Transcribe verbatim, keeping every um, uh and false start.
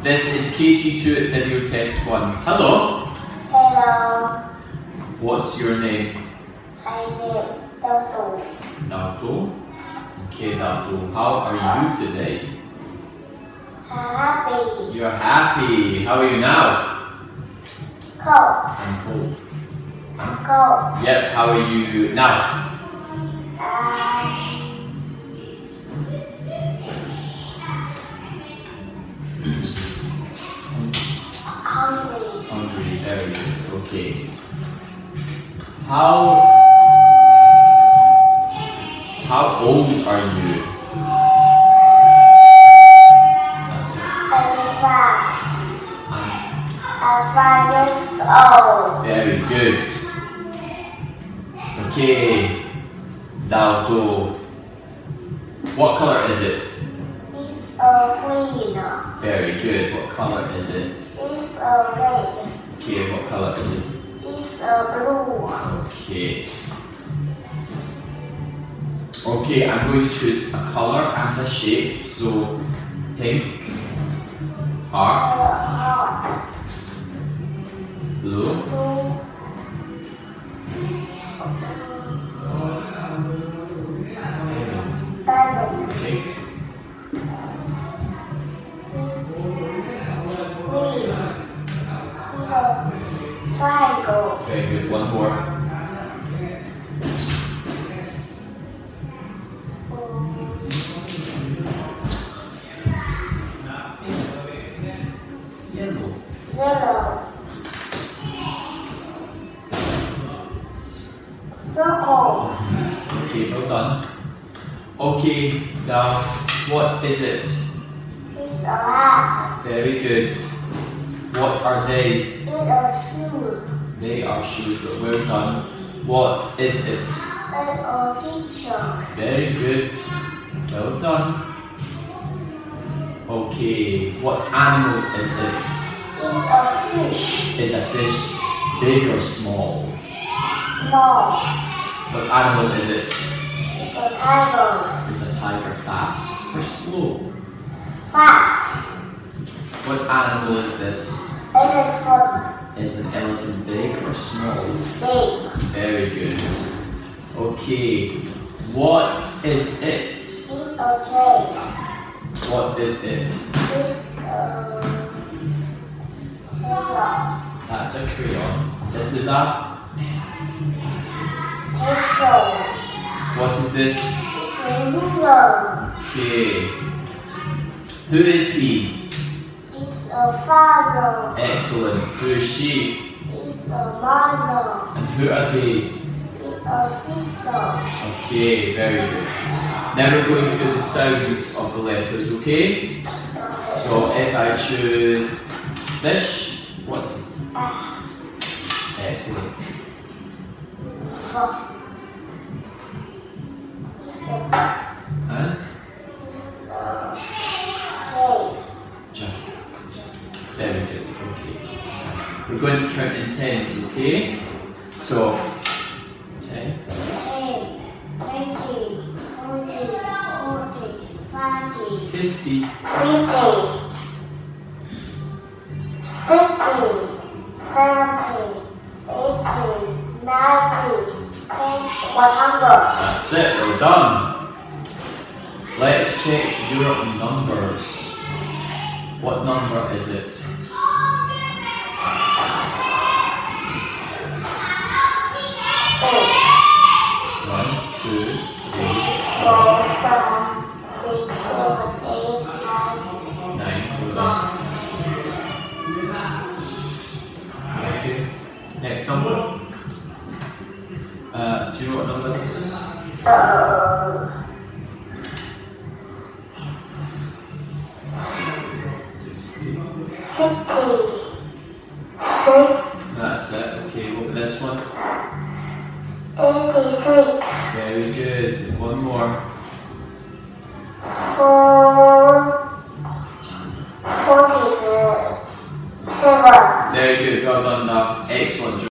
This is K G two at Video Test one. Hello. Hello. What's your name? My name Dauto. Dauto. Okay, Dauto. How are you today? Happy. You're happy. How are you now? Cold. I'm cold. I'm cold. Yep, how are you now? Uh, hungry. Hungry, very good. Okay. How How old are you? That's it. I'm fast. I'm I'm five years old. very good. Okay. Dauto. What color is it? It's a green. Very good. What color is it? It's a red. Okay, what color is it? It's a blue. Okay. Okay, I'm going to choose a color and a shape. So, pink, heart, Hot. blue, Blue. Diamond. okay, It's green. Yellow. Triangle. very good. One more. Yellow. Yellow. Circles. Okay, well done. Okay, now what is it? It's a hat. Very good. What are they? It's a shoes. They are shoes, but well done. What is it? And a teachers. Very good. Well done. Okay, what animal is it? It's a fish. Is a fish big or small? Small. What animal is it? It's a tiger. Is a tiger fast or slow? Fast. What animal is this? Elephant. Is an elephant big or small? Big. Very good. Okay, what is it? It's a trace. What is it? It's a tail. That's a crayon. This is a... Pencils. What is this? It's a ruler. Okay. Who is he? It's a father. Excellent. Who is she? It's a mother. And who are they? It's a sister. Okay, very good. Now we're going to do the sounds of the letters, okay? So if I choose fish, what's... Excellent. It's a And? It's a trace. Jump. Very good, okay. We're going to count in tens, okay? So, ten, ten, twenty, twenty, forty, fifty, fifty, fifty, sixty, seventy, eighty, ninety, one hundred. that's it, we're done. Let's check your numbers. What number is it? Eight, One, two, three, four, five, six, seven, eight, nine. nine, well done. Okay, next number. Uh, do you know what number this is? Uh, sixty. sixty, six, That's it, okay, what about this one? eighty-six. Very good, one more.